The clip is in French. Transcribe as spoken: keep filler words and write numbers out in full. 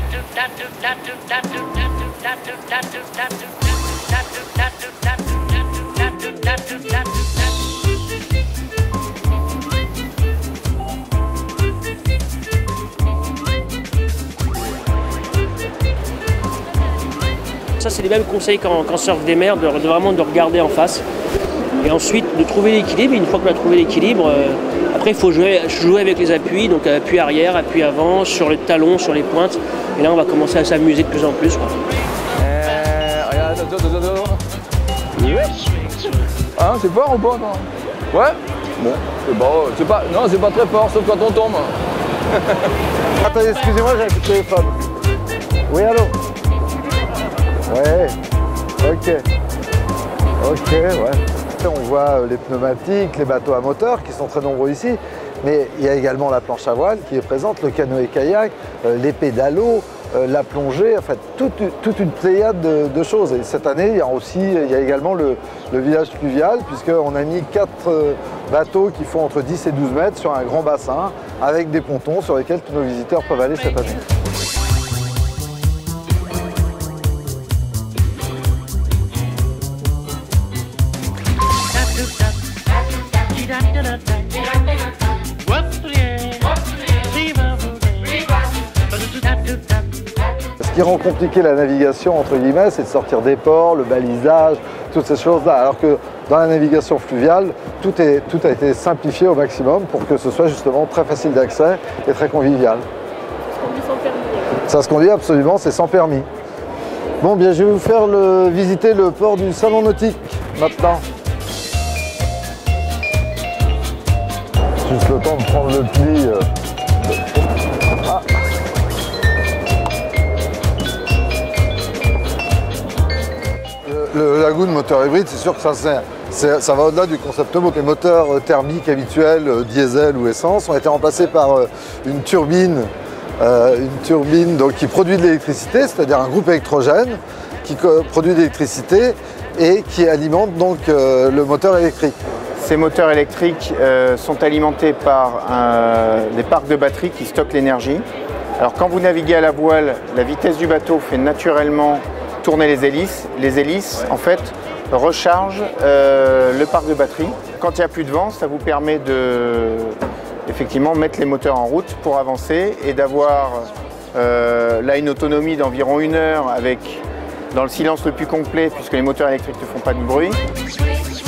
Ça, c'est les mêmes conseils qu'en qu'en surf des mers, de, de vraiment de regarder en face. Et ensuite, de trouver l'équilibre. Une fois qu'on a trouvé l'équilibre, euh, après, il faut jouer, jouer avec les appuis. Donc, appui arrière, appui avant, sur les talons, sur les pointes. Et là, on va commencer à s'amuser de plus en plus, quoi. Euh, regarde, attends, attends, attends. Ouais. Hein, c'est fort ou pas, non? Ouais. Bon, c'est bon, c'est pas, non, c'est pas très fort, sauf quand on tombe. Attendez, excusez-moi, j'ai un coup de téléphone. Oui, allô? Ouais, ok. Ok, ouais. On voit les pneumatiques, les bateaux à moteur qui sont très nombreux ici, mais il y a également la planche à voile qui est présente, le canoë-kayak, les pédalos, la plongée, en fait, toute, toute une pléiade de, de choses. Et cette année, il y a aussi, il y a également le, le village fluvial, puisqu'on a mis quatre bateaux qui font entre dix et douze mètres sur un grand bassin, avec des pontons sur lesquels tous nos visiteurs peuvent aller cette année. Ce qui rend compliqué la navigation, entre guillemets, c'est de sortir des ports, le balisage, toutes ces choses-là. Alors que dans la navigation fluviale, tout, est, tout a été simplifié au maximum pour que ce soit justement très facile d'accès et très convivial. Ça se conduit sans permis. Ça se conduit absolument, c'est sans permis. Bon, bien, je vais vous faire le, visiter le port du Salon Nautique maintenant. Juste le temps de prendre le pli. Euh... Ah. Le, le lagoon moteur hybride, c'est sûr que ça, c'est, ça va au-delà du concept mot. Les moteurs thermiques habituels, diesel ou essence, ont été remplacés par une turbine, euh, une turbine donc, qui produit de l'électricité, c'est-à-dire un groupe électrogène qui produit de l'électricité et qui alimente donc euh, le moteur électrique. Ces moteurs électriques euh, sont alimentés par un, des parcs de batteries qui stockent l'énergie. Alors quand vous naviguez à la voile, la vitesse du bateau fait naturellement tourner les hélices. Les hélices, en fait, rechargent euh, le parc de batterie. Quand il n'y a plus de vent, ça vous permet de effectivement mettre les moteurs en route pour avancer et d'avoir euh, là une autonomie d'environ une heure avec, dans le silence le plus complet, puisque les moteurs électriques ne font pas de bruit.